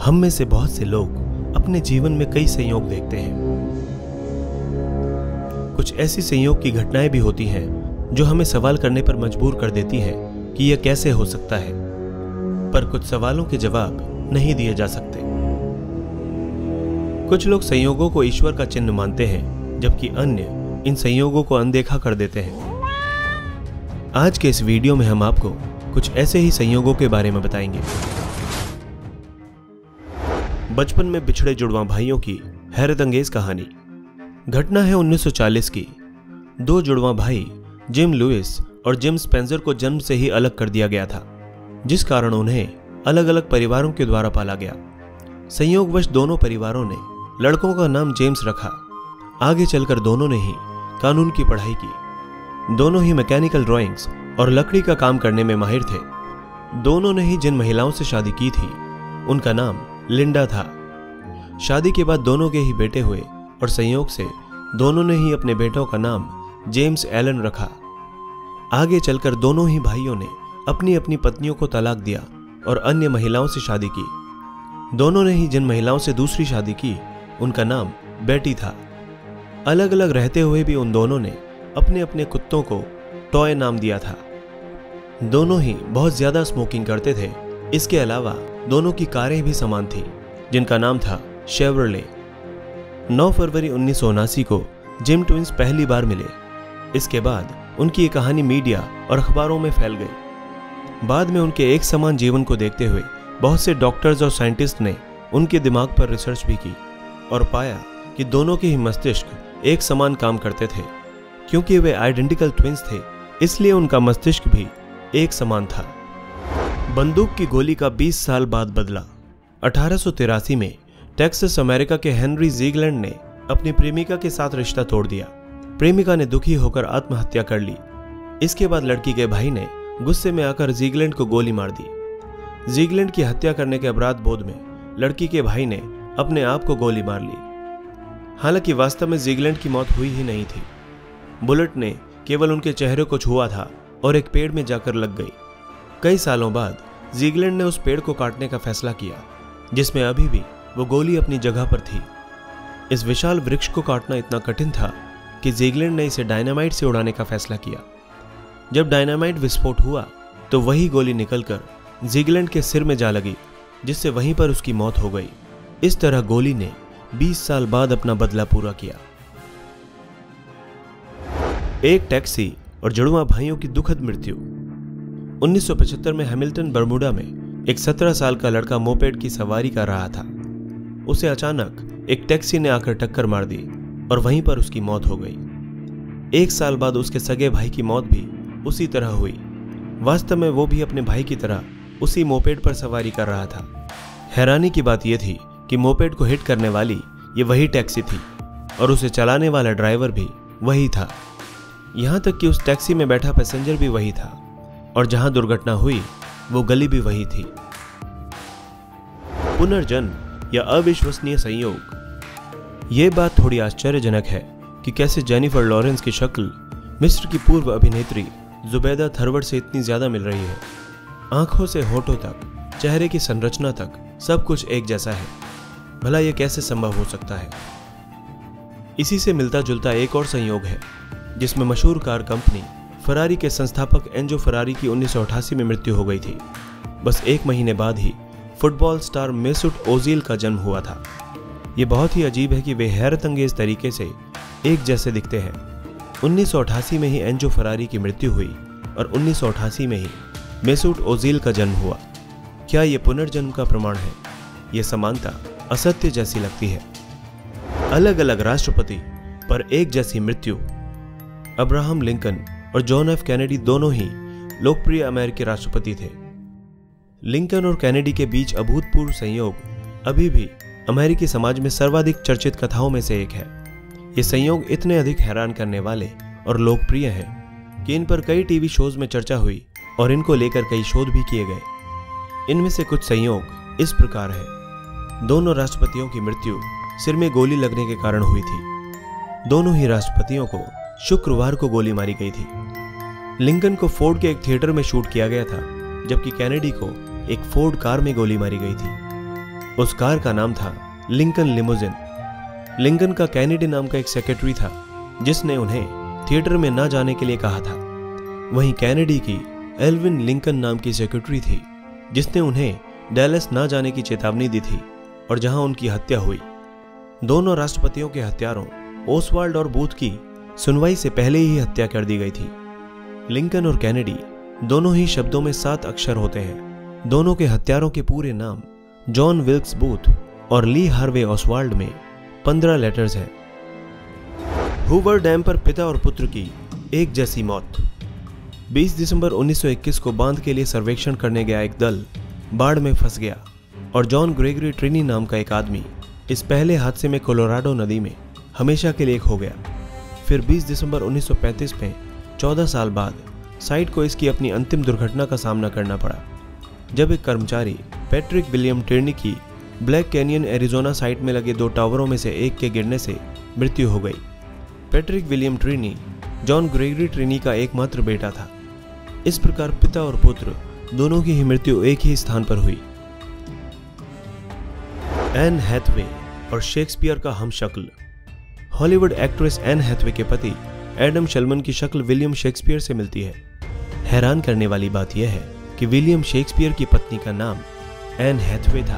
हम में से बहुत से लोग अपने जीवन में कई संयोग देखते हैं। कुछ ऐसी संयोग की घटनाएं भी होती हैं जो हमें सवाल करने पर मजबूर कर देती हैं कि यह कैसे हो सकता है, पर कुछ सवालों के जवाब नहीं दिए जा सकते। कुछ लोग संयोगों को ईश्वर का चिन्ह मानते हैं, जबकि अन्य इन संयोगों को अनदेखा कर देते हैं। आज के इस वीडियो में हम आपको कुछ ऐसे ही संयोगों के बारे में बताएंगे। बचपन में बिछड़े जुड़वां भाइयों की हैरतअंगेज कहानी। घटना है 1940 की। दो जुड़वां भाई जिम लुइस और जिम स्पेंसर को जन्म से ही अलग कर दिया गया था, जिस कारण उन्हें अलग अलग परिवारों के द्वारा पाला गया। संयोगवश दोनों परिवारों ने लड़कों का नाम जेम्स रखा। आगे चलकर दोनों ने ही कानून की पढ़ाई की। दोनों ही मैकेनिकल ड्राइंग्स और लकड़ी का काम करने में माहिर थे। दोनों ने ही जिन महिलाओं से शादी की थी उनका नाम लिंडा था। शादी के बाद दोनों के ही बेटे हुए और संयोग से दोनों ने ही अपने बेटों का नाम जेम्स एलन रखा। आगे चलकर दोनों ही भाइयों ने अपनी अपनी पत्नियों को तलाक दिया और अन्य महिलाओं से शादी की। दोनों ने ही जिन महिलाओं से दूसरी शादी की उनका नाम बेटी था। अलग अलग रहते हुए भी उन दोनों ने अपने अपने कुत्तों को टॉय नाम दिया था। दोनों ही बहुत ज्यादा स्मोकिंग करते थे। इसके अलावा दोनों की कारें भी समान थी, जिनका नाम था शेवरले। 9 फरवरी 1979 को जिम ट्विंस पहली बार मिले। इसके बाद उनकी ये कहानी मीडिया और अखबारों में फैल गई। बाद में उनके एक समान जीवन को देखते हुए बहुत से डॉक्टर्स और साइंटिस्ट ने उनके दिमाग पर रिसर्च भी की और पाया कि दोनों के ही मस्तिष्क एक समान काम करते थे। क्योंकि वे आइडेंटिकल ट्विंस थे, इसलिए उनका मस्तिष्क भी एक समान था। बंदूक की गोली का 20 साल बाद बदला। 1883 में टेक्सास अमेरिका के हेनरी ज़ीगलैंड ने अपनी प्रेमिका के साथ रिश्ता तोड़ दिया। प्रेमिका ने दुखी होकर आत्महत्या कर ली। इसके बाद लड़की के भाई ने गुस्से में आकर ज़ीगलैंड को गोली मार दी। ज़ीगलैंड की हत्या करने के अपराध बोध में लड़की के भाई ने अपने आप को गोली मार ली। हालांकि वास्तव में ज़ीगलैंड की मौत हुई ही नहीं थी। बुलेट ने केवल उनके चेहरे को छुआ था और एक पेड़ में जाकर लग गई। कई सालों बाद ज़ीगलैंड ने उस पेड़ को काटने का फैसला किया, जिसमें अभी भी वो गोली अपनी जगह पर थी। इस विशाल वृक्ष को काटना इतना कठिन था कि ज़ीगलैंड ने इसे डायनामाइट से उड़ाने का फैसला किया। जब डायनामाइट विस्फोट हुआ तो वही गोली निकलकर ज़ीगलैंड के सिर में जा लगी, जिससे वहीं पर उसकी मौत हो गई। इस तरह गोली ने 20 साल बाद अपना बदला पूरा किया। एक टैक्सी और जुड़वां भाइयों की दुखद मृत्यु। 1975 में हैमिल्टन बर्मुडा में एक 17 साल का लड़का मोपेड की सवारी कर रहा था। उसे अचानक एक टैक्सी ने आकर टक्कर मार दी और वहीं पर उसकी मौत हो गई। 1 साल बाद उसके सगे भाई की मौत भी उसी तरह हुई। वास्तव में वो भी अपने भाई की तरह उसी मोपेड पर सवारी कर रहा था। हैरानी की बात यह थी कि मोपेड को हिट करने वाली ये वही टैक्सी थी और उसे चलाने वाला ड्राइवर भी वही था। यहाँ तक कि उस टैक्सी में बैठा पैसेंजर भी वही था और जहां दुर्घटना हुई वो गली भी वही थी। पुनर्जन्म या अविश्वसनीय संयोग। ये बात थोड़ी आश्चर्यजनक है कि कैसे जेनिफर लॉरेंस की शक्ल मिस्र की पूर्व अभिनेत्री जुबैदा थरवट से इतनी ज्यादा मिल रही है। आंखों से होठों तक, चेहरे की संरचना तक सब कुछ एक जैसा है। भला यह कैसे संभव हो सकता है? इसी से मिलता जुलता एक और संयोग है, जिसमें मशहूर कार कंपनी फरारी के संस्थापक एंजो फरारी की 1988 में मृत्यु हो गई थी। बस 1 महीने बाद ही फुटबॉल स्टार मेसूट ओजील का जन्म हुआ था। ये बहुत ही अजीब है कि वे हैरतअंगेज तरीके से एक जैसे दिखते हैं। 1988 में ही एंजो फरारी की मृत्यु हुई और 1988 में ही मेसूट ओजील का जन्म हुआ। क्या ये पुनर्जन्म का प्रमाण है? ये समानता असत्य जैसी लगती है। अलग अलग राष्ट्रपति पर एक जैसी मृत्यु। अब्राहम लिंकन और जॉन एफ कैनेडी दोनों ही लोकप्रिय अमेरिकी राष्ट्रपति थे। लिंकन और कैनेडी के बीच अभूतपूर्व संयोग अभी भी अमेरिकी समाज में सर्वाधिक चर्चित कथाओं में से एक है। ये संयोग इतने अधिक हैरान करने वाले और लोकप्रिय हैं कि इन पर कई टीवी शोज में चर्चा हुई और इनको लेकर कई शोध भी किए गए। इनमें से कुछ संयोग इस प्रकार है। दोनों राष्ट्रपतियों की मृत्यु सिर में गोली लगने के कारण हुई थी। दोनों ही राष्ट्रपतियों को शुक्रवार को गोली मारी गई थी। लिंकन को फोर्ड के एक थिएटर में शूट किया गया था, जबकि कैनेडी को एक फोर्ड कार में गोली मारी गई थी। उस कार का नाम था लिंकन लिमोजिन। लिंकन का कैनेडी नाम का एक सेक्रेटरी था जिसने उन्हें थिएटर में न जाने के लिए कहा था। वहीं कैनेडी की एल्विन लिंकन नाम की सेक्रेटरी थी जिसने उन्हें डैलस न जाने की चेतावनी दी थी और जहां उनकी हत्या हुई। दोनों राष्ट्रपतियों के हत्यारों ओसवाल्ड और बूथ की सुनवाई से पहले ही हत्या कर दी गई थी। लिंकन और कैनेडी दोनों ही शब्दों में 7 अक्षर होते हैं। दोनों के हत्यारों के पूरे नाम जॉन विल्क्स बूथ और ली हार्वे ओसवाल्ड में 15 लेटर्स हैं। हूवर डैम पर पिता और पुत्र की एक जैसी मौत। 20 दिसंबर 1921 को बांध के लिए सर्वेक्षण करने गया एक दल बाढ़ में फंस गया और जॉन ग्रेगरी ट्रिनी नाम का एक आदमी इस पहले हादसे में कोलोराडो नदी में हमेशा के लिए खो गया। फिर 20 दिसंबर 1935 में 14 साल बाद साइट को इसकी अपनी अंतिम दुर्घटना का सामना करना पड़ा जब एक कर्मचारी पैट्रिक विलियम टिर्नी की ब्लैक कैनियन एरिजोना साइट में लगे 2 टावरों में से एक के गिरने से मृत्यु हो गई। Patrick William Trinny John Gregory Trinny का एकमात्र बेटा था। इस प्रकार पिता और पुत्र दोनों की ही मृत्यु एक ही स्थान पर हुई। एन हैथवे और शेक्सपियर का हमशक्ल। हॉलीवुड एक्ट्रेस एन हैथवे के पति एडम शेल्मन की शक्ल विलियम शेक्सपियर से मिलती है। हैरान करने वाली बात यह है कि विलियम शेक्सपियर की पत्नी का नाम एन हैथवे था।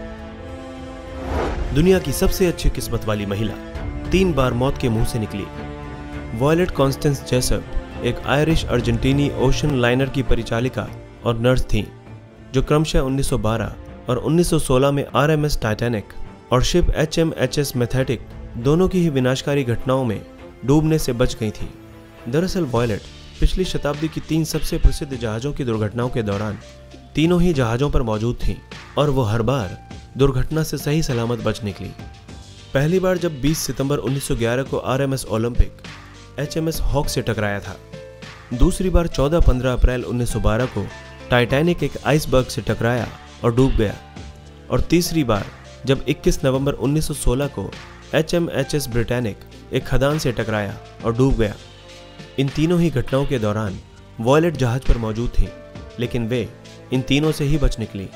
दुनिया की सबसे अच्छी किस्मत वाली महिला 3 बार मौत के मुंह से निकली। वॉयलेट कॉन्स्टेंस जेसप एक आयरिश अर्जेंटीनी ओशन लाइनर की परिचालिका और नर्स थीं जो क्रमशः 1912 और 1916 में RMS टाइटैनिक और शिप HMHS मैथेटिक दोनों की ही विनाशकारी घटनाओं में डूबने से बच गई थी। दरअसल वॉयलेट पिछली शताब्दी की 3 सबसे प्रसिद्ध जहाज़ों की दुर्घटनाओं के दौरान तीनों ही जहाज़ों पर मौजूद थीं और वो हर बार दुर्घटना से सही सलामत बच निकली। पहली बार जब 20 सितंबर 1911 को RMS ओलंपिक HMS हॉक से टकराया था। दूसरी बार 14-15 अप्रैल 1912 को टाइटैनिक एक आइसबर्ग से टकराया और डूब गया। और तीसरी बार जब 21 नवंबर 1916 को HMHS ब्रिटानिक एक खदान से टकराया और डूब गया। इन तीनों ही घटनाओं के दौरान वॉयलेट जहाज पर मौजूद थी लेकिन वे इन तीनों से ही बच निकली।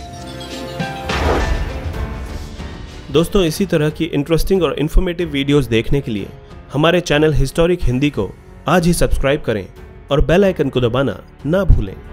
दोस्तों, इसी तरह की इंटरेस्टिंग और इन्फॉर्मेटिव वीडियोस देखने के लिए हमारे चैनल हिस्टोरिक हिंदी को आज ही सब्सक्राइब करें और बेल आइकन को दबाना ना भूलें।